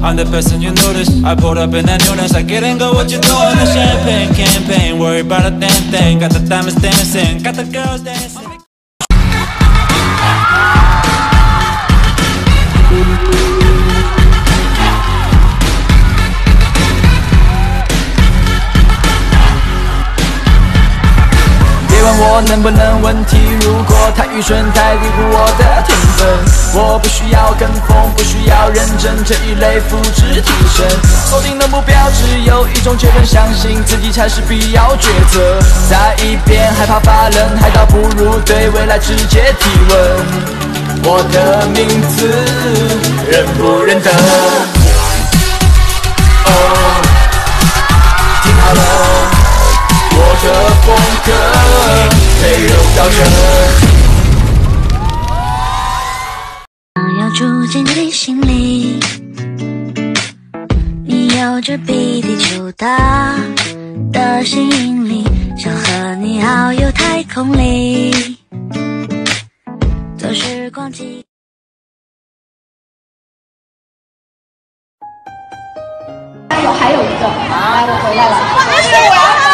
I'm the person you notice. I pulled up in that newness. I get and go, what you doing? The champagne campaign, worry about a damn thing. Got the diamonds dancing, got the girls dancing. 问我能不能问题，如果太愚蠢太低估我的天分，我不需要跟风，不需要认真，这一类复制提升。锁定的目标只有一种结论，相信自己才是必要抉择。再一遍害怕发冷，还倒不如对未来直接提问。我的名字认不认得？哦，听好了。 我的风格没有标准。 想要住进你心里，你有着比地球大的吸引力，想和你遨游太空里，坐时光机。 还有一个，来，我回来了。那是我要。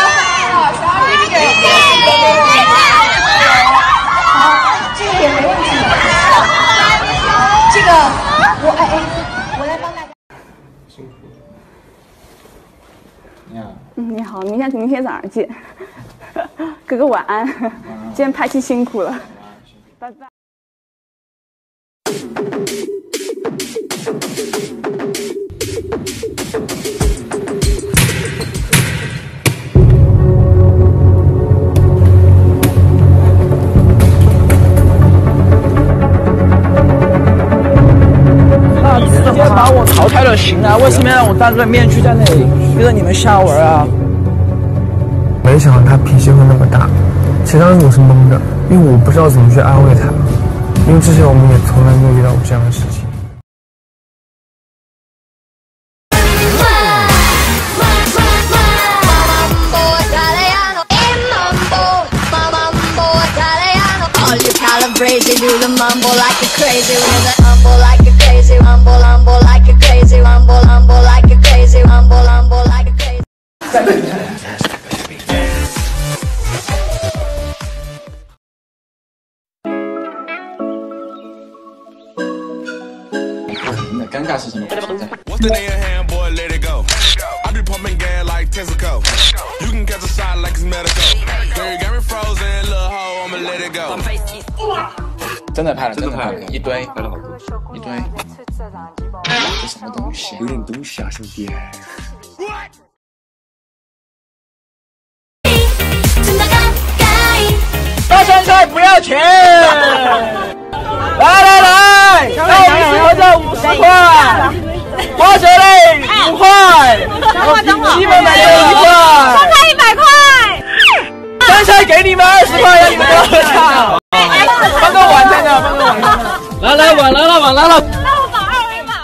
好，这个也没问题。这个我来帮大家。辛苦。你好。你好，明天早上见。哥哥晚安。今天拍戏辛苦了。拜拜。 直接把我淘汰了行啊！为什么要让我当个面具在那里逼着你们瞎玩啊？ 没想到他脾气会那么大，其实当时我是懵的，因为我不知道怎么去安慰他，因为之前我们也从来没有遇到过这样的事情。 Crazy, do the mumble like a crazy, rumble like a crazy, rumble like a crazy, rumble like a crazy, rumble like a crazy. 你的尴尬是什么？存在。 真的拍了，真的拍了，一堆，一堆。这什么东西？有点东西啊，兄弟。大山菜不要钱！来，让我们合着50块，花蛇类5块，西门奶油1块， 上菜100块， 山菜给你们20块，让你们多喝茶。 放个碗在那，放个碗。来，碗来了，碗来了。 那我扫2维码。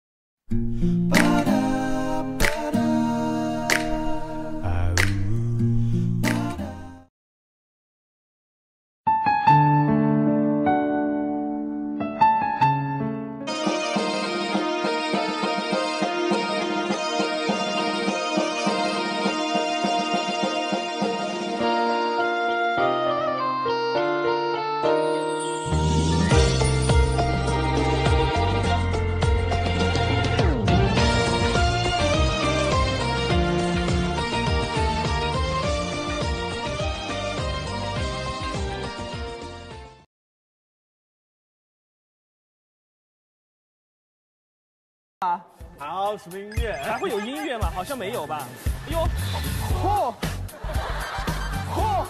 好，什么音乐？还会有音乐吗？好像没有吧？哎呦，嚯，嚯，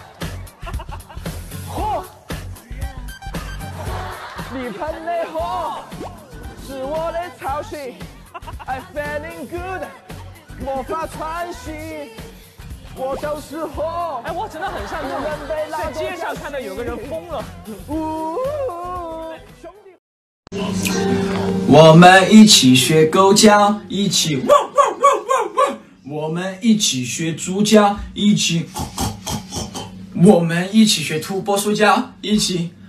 嚯！你喷的火是我的潮汐 ，I feeling good， 魔法传奇，我就是火。哎，我真的很像在街上看到有个人疯了。兄弟。 我们一起学狗叫，一起汪汪汪汪汪；我们一起学猪叫，一起；我们一起学土拨鼠叫，一起。